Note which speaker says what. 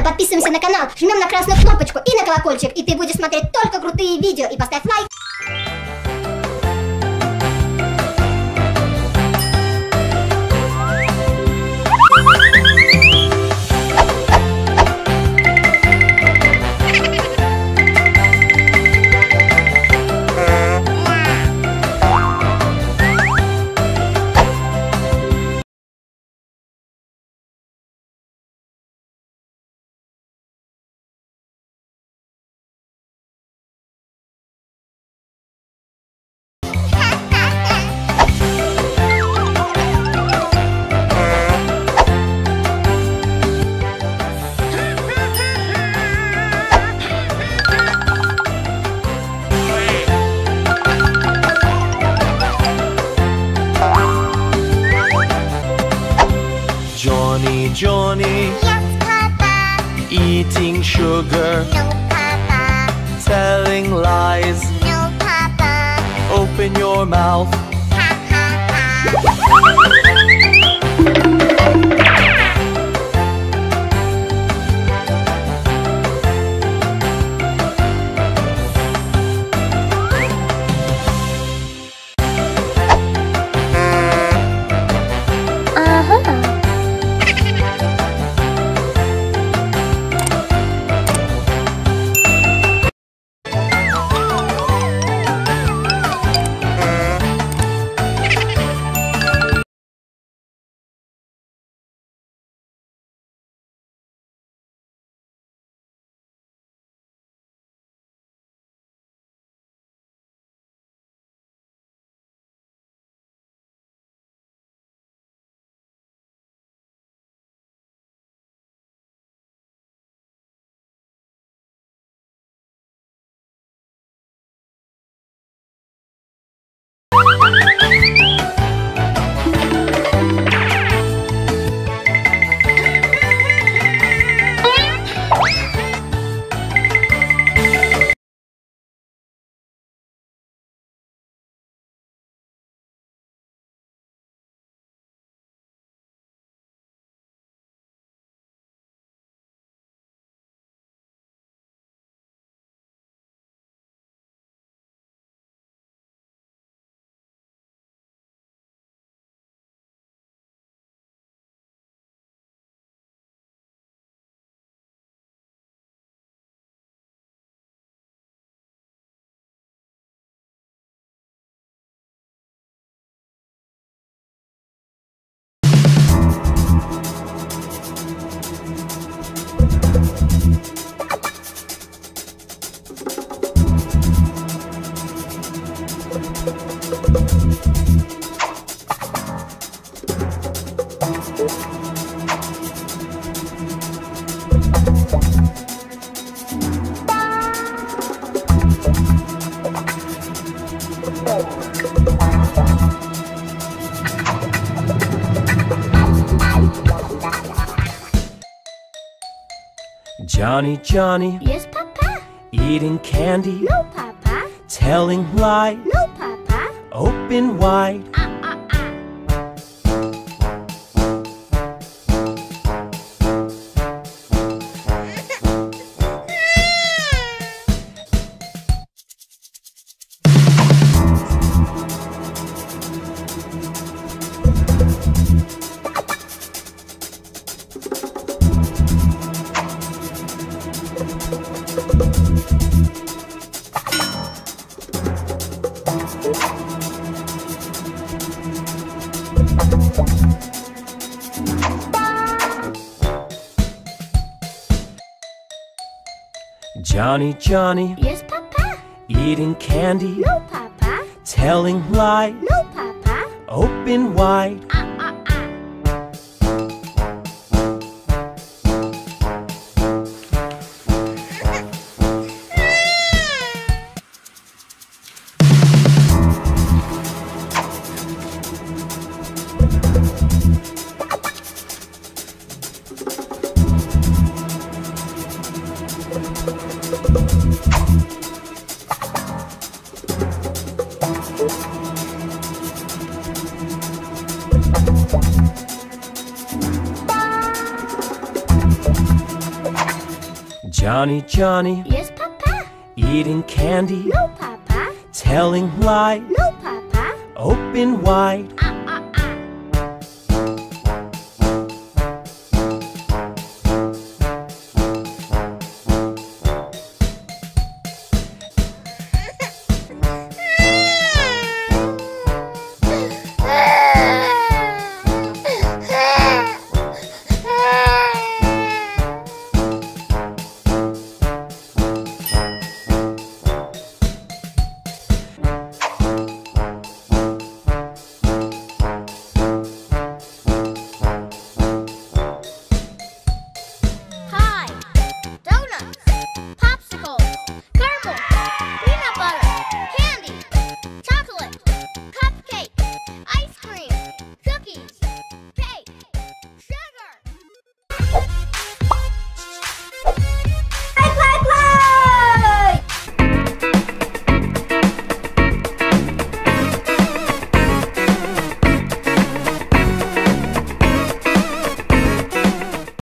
Speaker 1: подписываемся на канал, жмем на красную кнопочку и на колокольчик, и ты будешь смотреть только крутые видео. И поставь лайк.
Speaker 2: Johnny,
Speaker 3: Yes, Papa.
Speaker 2: eating sugar,
Speaker 3: No, Papa.
Speaker 2: telling lies.
Speaker 3: No, Papa.
Speaker 2: Open your mouth.
Speaker 3: Ha, ha, ha.
Speaker 2: Johnny,
Speaker 1: Yes, Papa.
Speaker 2: eating candy,
Speaker 1: No, Papa.
Speaker 2: telling lies.
Speaker 1: No, Papa.
Speaker 2: Open wide. Johnny,
Speaker 1: Yes, Papa.
Speaker 2: eating candy,
Speaker 1: No, Papa.
Speaker 2: telling lies.
Speaker 1: No, Papa.
Speaker 2: Open wide. Johnny, Johnny,
Speaker 3: Yes, Papa.
Speaker 2: eating candy,
Speaker 3: No, Papa.
Speaker 2: telling lies,
Speaker 3: No, Papa.
Speaker 2: open wide.